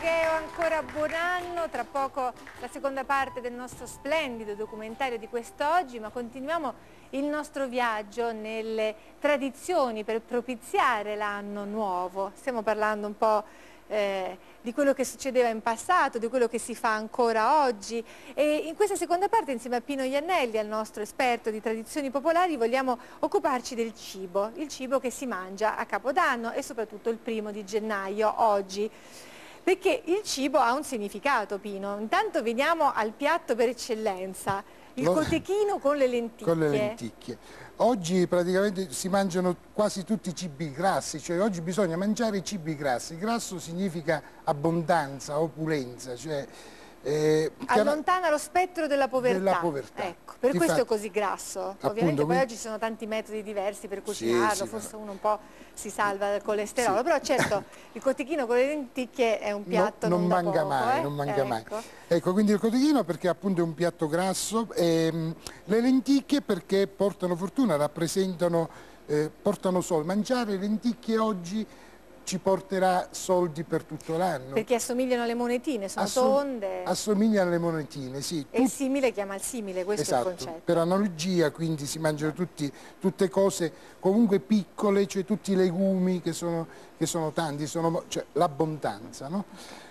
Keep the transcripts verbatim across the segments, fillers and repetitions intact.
Magheo, ancora buon anno, tra poco la seconda parte del nostro splendido documentario di quest'oggi, ma continuiamo il nostro viaggio nelle tradizioni per propiziare l'anno nuovo. Stiamo parlando un po' eh, di quello che succedeva in passato, di quello che si fa ancora oggi, e in questa seconda parte insieme a Pino Iannelli, al nostro esperto di tradizioni popolari, vogliamo occuparci del cibo, il cibo che si mangia a Capodanno e soprattutto il primo di gennaio, oggi. Perché il cibo ha un significato, Pino. Intanto veniamo al piatto per eccellenza, il Lo... cotechino con le lenticchie. Con le lenticchie. Oggi praticamente si mangiano quasi tutti i cibi grassi, cioè oggi bisogna mangiare i cibi grassi. Grasso significa abbondanza, opulenza, cioè... Eh, allontana lo spettro della povertà, della povertà. Ecco, per Ti questo fa... è così grasso. Appunto, ovviamente poi quindi... oggi ci sono tanti metodi diversi per cucinarlo, sì, sì, forse ma... uno un po' si salva dal colesterolo, sì. Però certo il cotechino con le lenticchie è un piatto no, non, non manca da poco, mai, eh? non manca ecco. mai. Ecco, quindi il cotechino perché appunto è un piatto grasso, e, le lenticchie perché portano fortuna, rappresentano, eh, portano soldi. Mangiare lenticchie oggi ci porterà soldi per tutto l'anno. Perché assomigliano alle monetine, sono Assom tonde. Assomigliano alle monetine, sì. E il simile chiama il simile, questo esatto, è il concetto. Per analogia, quindi si mangiano tutti, tutte cose comunque piccole, cioè tutti i legumi che sono, che sono tanti, sono, cioè l'abbondanza, no?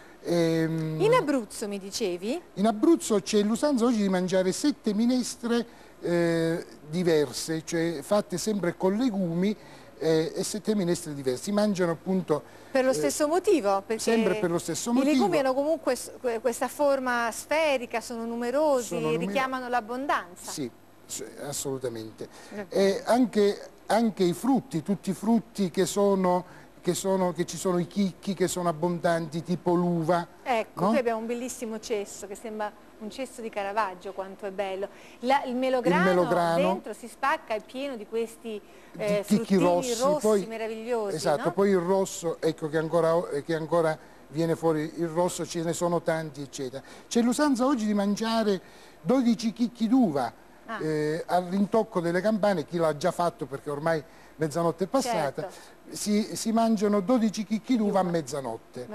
Ehm, in Abruzzo mi dicevi? In Abruzzo c'è l'usanza oggi di mangiare sette minestre eh, diverse, cioè fatte sempre con legumi, Eh, e sette minestre diverse. Si mangiano appunto per lo eh, stesso motivo, perché sempre per lo stesso motivo. I legumi hanno comunque questa forma sferica, sono numerosi, sono numer... richiamano l'abbondanza. Sì, assolutamente. E anche, anche i frutti, tutti i frutti che sono Che, sono, che ci sono i chicchi che sono abbondanti, tipo l'uva. Ecco, no? Qui abbiamo un bellissimo cesso che sembra un cesso di Caravaggio, quanto è bello. La, il, melograno il melograno dentro si spacca, è pieno di questi eh, di chicchi rossi, rossi poi, meravigliosi. Esatto, no? Poi il rosso, ecco che ancora, che ancora viene fuori il rosso, ce ne sono tanti, eccetera. C'è l'usanza oggi di mangiare dodici chicchi d'uva. Ah. Eh, al rintocco delle campane, chi l'ha già fatto perché ormai mezzanotte è passata, certo. si, si mangiano dodici chicchi d'uva a mezzanotte.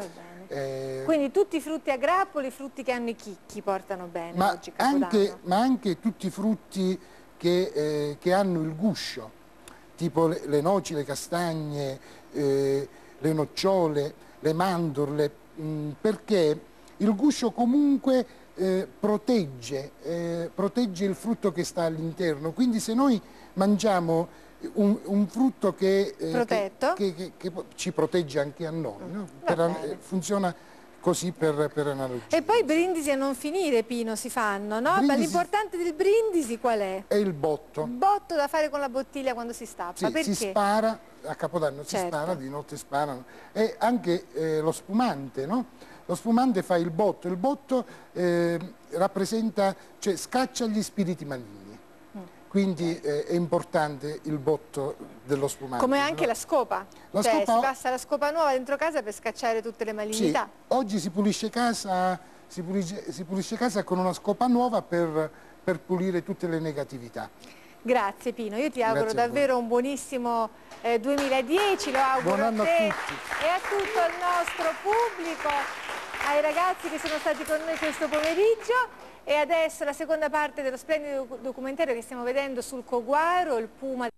Eh, Quindi tutti i frutti a grappoli, frutti che hanno i chicchi portano bene ma oggi anche, ma anche tutti i frutti che, eh, che hanno il guscio, tipo le, le noci, le castagne, eh, le nocciole, le mandorle, mh, perché il guscio comunque Eh, protegge, eh, protegge il frutto che sta all'interno, quindi se noi mangiamo un, un frutto che, eh, Protetto. che, che, che, che ci protegge anche a noi, no? per, eh, funziona così per, per analogia. E poi brindisi a non finire, Pino, si fanno, no? Ma l'importante del brindisi qual è? È il botto. Il botto da fare con la bottiglia quando si stappa, sì, perché? Si spara, a Capodanno si certo. spara, di notte sparano, e anche eh, lo spumante, no? Lo spumante fa il botto, il botto eh, rappresenta, cioè scaccia gli spiriti maligni, mm. quindi eh, è importante il botto dello spumante. Come anche no? la scopa, la cioè scopa... si passa la scopa nuova dentro casa per scacciare tutte le malignità. Sì, oggi si pulisce casa, si pulisce, si pulisce casa con una scopa nuova per, per pulire tutte le negatività. Grazie Pino, io ti auguro davvero un buonissimo eh, duemiladieci, lo auguro Buon anno a te a tutti. E a tutto il nostro pubblico, ai ragazzi che sono stati con noi questo pomeriggio. E adesso la seconda parte dello splendido documentario che stiamo vedendo sul Coguaro, il Puma